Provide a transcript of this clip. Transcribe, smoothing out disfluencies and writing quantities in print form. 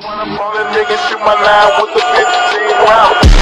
Wanna ball a nigga, shoot my line with the 15 round.